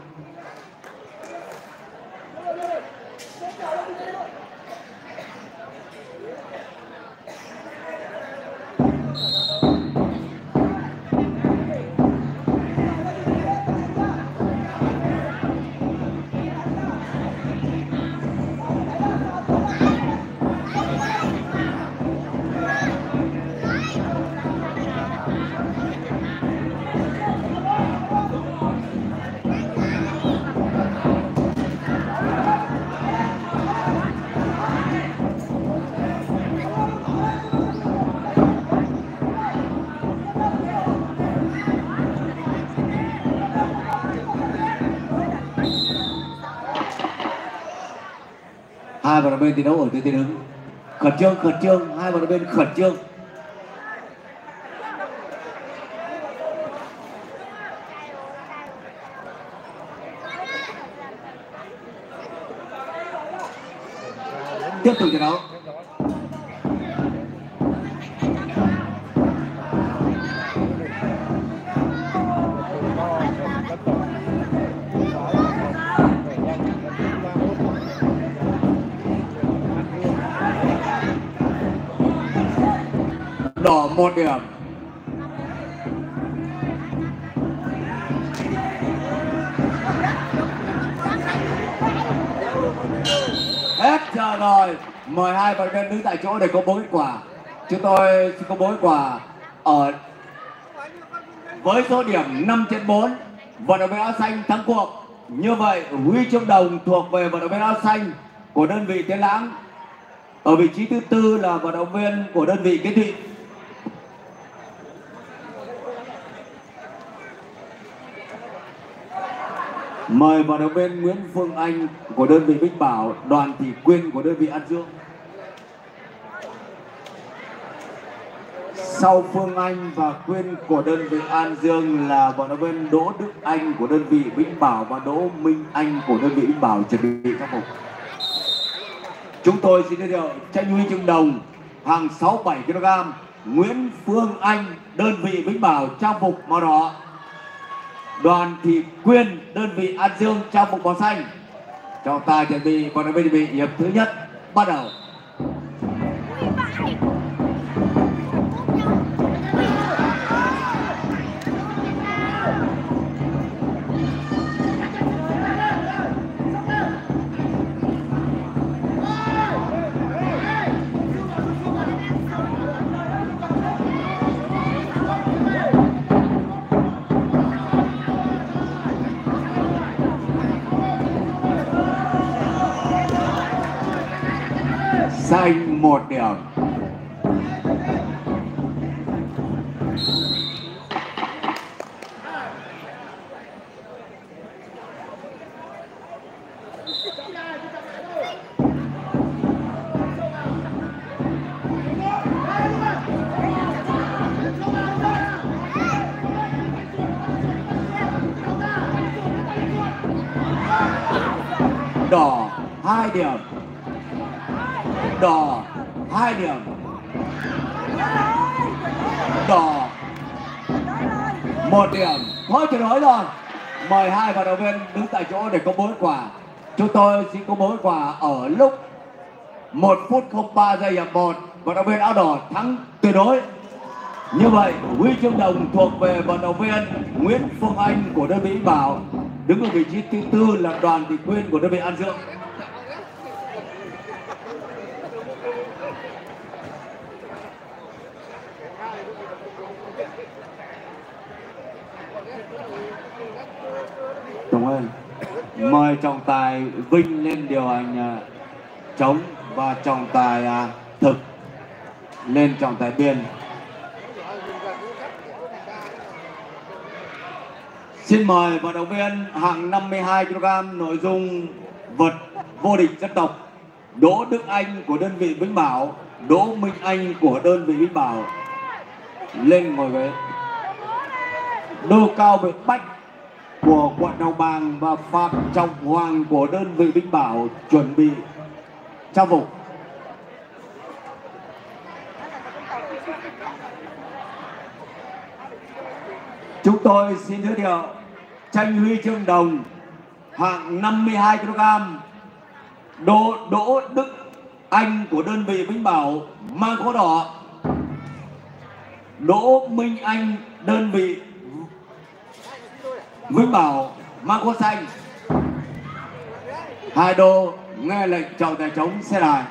Hai vận động viên thi đấu ở tư thế đứng. Khẩn trương, khẩn trương, hai vận động viên khẩn trương. Tiếp tục trận đấu. Đỏ một điểm. Hết giờ rồi. Mời hai vận động viên đứng tại chỗ để công bố kết quả. Chúng tôi xin công bố kết quả ở với số điểm năm trên bốn, vận động viên áo xanh thắng cuộc. Như vậy huy chương đồng thuộc về vận động viên áo xanh của đơn vị Tiến Lãng. Ở vị trí thứ tư là vận động viên của đơn vị Kiến Thụy. Mời vận động viên Nguyễn Phương Anh của đơn vị Vĩnh Bảo, Đoàn Thị Quyên của đơn vị An Dương. Sau Phương Anh và Quyên của đơn vị An Dương là vận động viên Đỗ Đức Anh của đơn vị Vĩnh Bảo và Đỗ Minh Anh của đơn vị Vĩnh Bảo chuẩn bị trang phục. Chúng tôi xin giới thiệu tranh huy chương đồng hàng sáu mươi bảy ki lô gam, Nguyễn Phương Anh đơn vị Vĩnh Bảo trang phục màu đỏ, Đoàn Thị Quyên đơn vị An Dương trang phục màu xanh. Trọng tài chuẩn bị vận động viên chuẩn bị hiệp thứ nhất bắt đầu. Xanh một điểm. Đỏ hai điểm. Đỏ hai điểm. Đỏ một điểm. Thôi chuyển đổi rồi. Mời hai vận động viên đứng tại chỗ để công bố kết quả. Chúng tôi xin công bố kết quả ở lúc một phút không ba giây hiệp một. Vận động viên áo đỏ thắng tuyệt đối. Như vậy huy chương đồng thuộc về vận động viên Nguyễn Phương Anh của đơn vị Bảo. Đứng ở vị trí thứ tư là Đoàn Thị Quyên của đơn vị An Dương. Cảm ơn. Mời trọng tài Vinh lên điều hành uh, trống và trọng tài uh, Thực lên trọng tài biên. Xin mời vận động viên hạng năm mươi hai ki lô gam nội dung vật vô địch dân tộc Đỗ Đức Anh của đơn vị Vĩnh Bảo, Đỗ Minh Anh của đơn vị Vĩnh Bảo lên ngồi ghế. Đô Cao Việt Bách của quận Hồng Bàng và Phạm Trọng Hoàng của đơn vị Vĩnh Bảo chuẩn bị trang phục. Chúng tôi xin giới thiệu tranh huy chương đồng hạng năm mươi hai ki lô gam Đỗ Đỗ Đức Anh của đơn vị Vĩnh Bảo mang khố đỏ, Đỗ Minh Anh đơn vị Vĩnh Bảo mang khố xanh. Hai đô nghe lệnh trọng tài trống xe đài.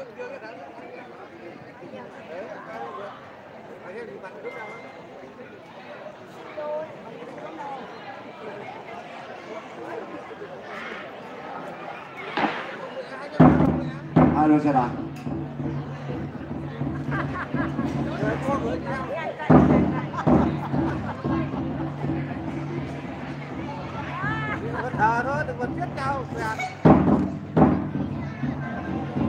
Hai đô xe đài. Thờ thôi, đừng vật chết nhau.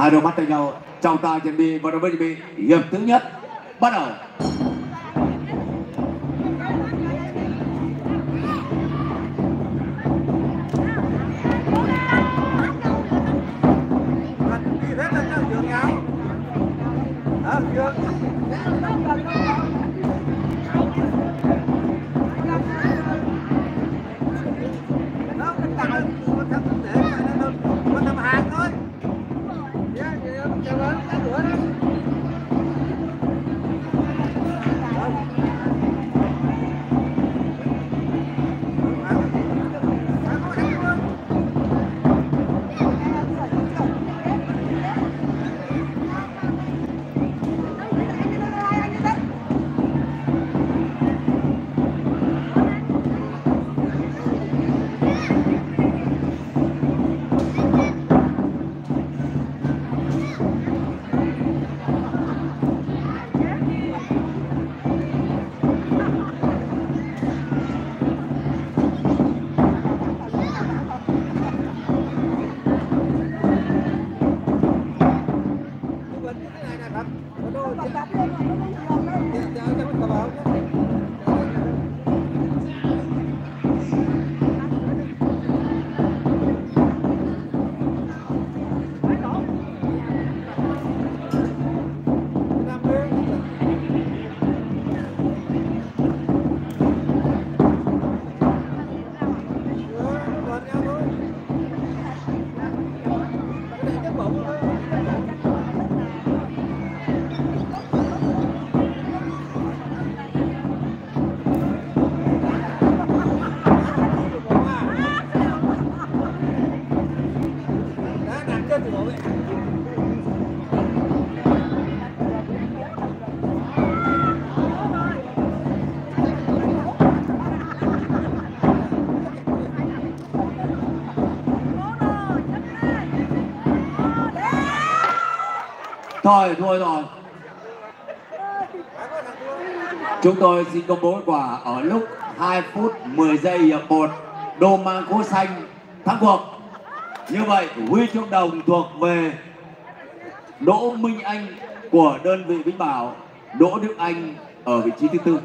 Hai đội bắt tay nhau, trọng tài chuẩn bị vận động viên chuẩn bị, hiệp thứ nhất bắt đầu. Thôi thôi rồi. Chúng tôi xin công bố kết quả ở lúc hai phút mười giây hiệp một, Đô mang khố xanh thắng cuộc. Như vậy huy chương đồng thuộc về Đỗ Minh Anh của đơn vị Vĩnh Bảo, Đỗ Đức Anh ở vị trí thứ tư.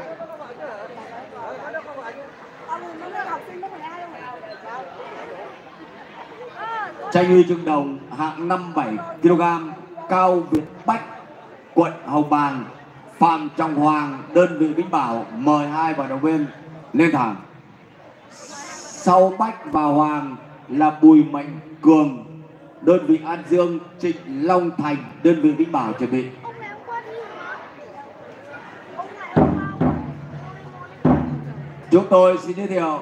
Tranh huy chương đồng hạng năm mươi bảy ki lô gam, Cao Việt Bách, quận Hồng Bàng, Phạm Trọng Hoàng, đơn vị Vĩnh Bảo, mời hai vận động viên lên thẳng. Sau Bách và Hoàng là Bùi Mạnh Cường, đơn vị An Dương, Trịnh Long Thành, đơn vị Vĩnh Bảo chuẩn bị. Chúng tôi xin giới thiệu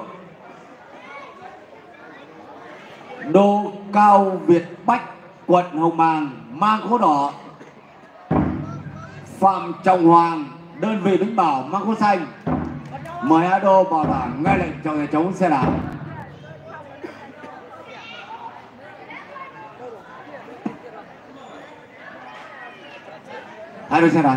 Đô Cao Việt Bách, quận Hồng Bàng, mang khố đỏ. Phạm Trọng Hoàng, đơn vị Vĩnh Bảo, mang khố xanh. Mời hai đô vào thẳng ngay lệnh cho hệ thống xe đạp. Hai đô xe đạp.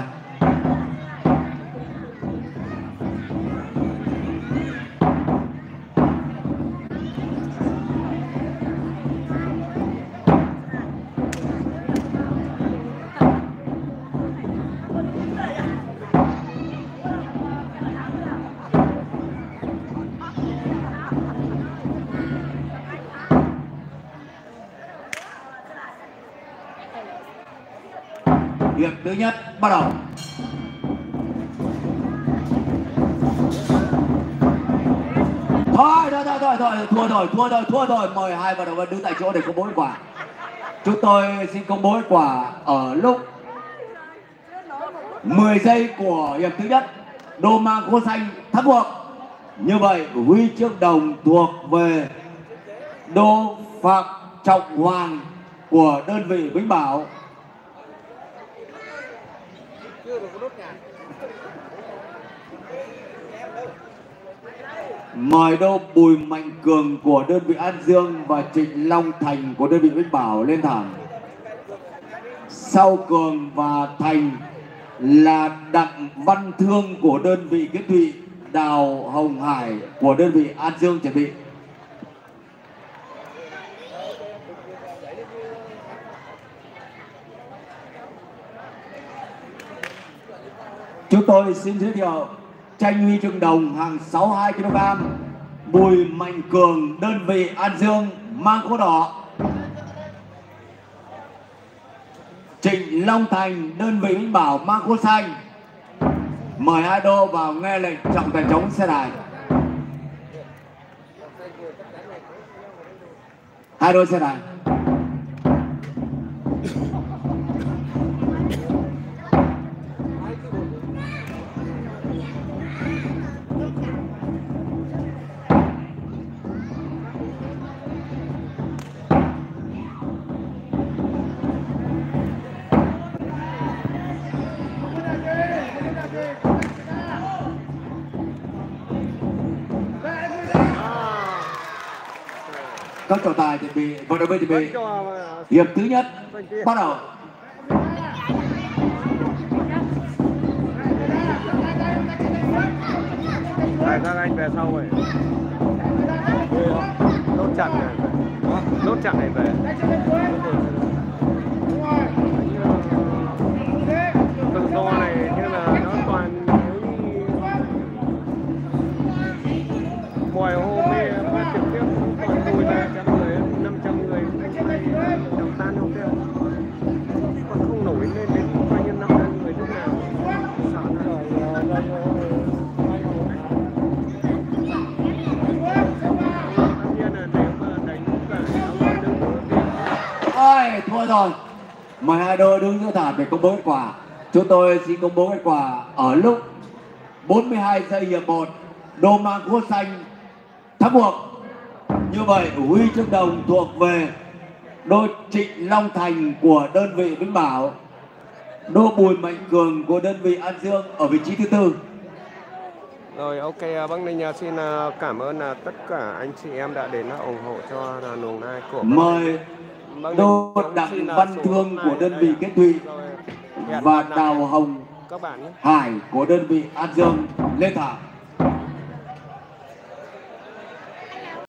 Hiệp thứ nhất bắt đầu. Thôi thôi thôi thôi thôi thua rồi thua rồi thua rồi mời hai vận động viên đứng tại chỗ để công bố kết quả. Chúng tôi xin công bố kết quả ở lúc mười giây của hiệp thứ nhất, Đô mang khố xanh thắng cuộc. Như vậy huy chương đồng thuộc về Đô Phạm Trọng Hoàng của đơn vị Vĩnh Bảo. Mời Đô Bùi Mạnh Cường của đơn vị An Dương và Trịnh Long Thành của đơn vị Vĩnh Bảo lên thẳng. Sau Cường và Thành là Đặng Văn Thương của đơn vị Kiến Thụy, Đào Hồng Hải của đơn vị An Dương chuẩn bị. Chúng tôi xin giới thiệu tranh huy chương đồng hàng sáu mươi hai ki lô gam Bùi Mạnh Cường, đơn vị An Dương, mang khố đỏ. Trịnh Long Thành, đơn vị Vĩnh Bảo, mang khố xanh. Mời hai đô vào nghe lệnh trọng tài chống xe đài. Hai đôi xe đài. Các trọng tài chuẩn bị, vận động viên chuẩn bị. Hiệp thứ nhất bắt đầu. Này các anh về sau rồi. Đốt chặn này. Đốt chặn này về. Tự do này như là nó toàn mọi hôm ấy phát trực tiếp toàn tôi là trăm người, năm trăm người đồng tan không tiêu. Còn không nổi lên đến bao nhiêu năm trăm người lúc nào. Sợ rồi. Ôi, thua rồi. Mời hai đôi đứng giữa thảm để công bố kết quả. Chúng tôi xin công bố kết quả ở lúc bốn mươi hai giây hiệp một. Đô mang khố xanh thắng cuộc. Như vậy huy chương đồng thuộc về đôi Trịnh Long Thành của đơn vị Vĩnh Bảo, đô Bùi Mạnh Cường của đơn vị An Dương ở vị trí thứ tư. Rồi, ok, Bắc Ninh xin cảm ơn tất cả anh chị em đã đến ủng hộ cho luồng nai của mời đô Đặng Văn Thương của đơn vị Kết Thụy và Đào Hồng các bạn nhé. Hải của đơn vị An Dương lên thảm.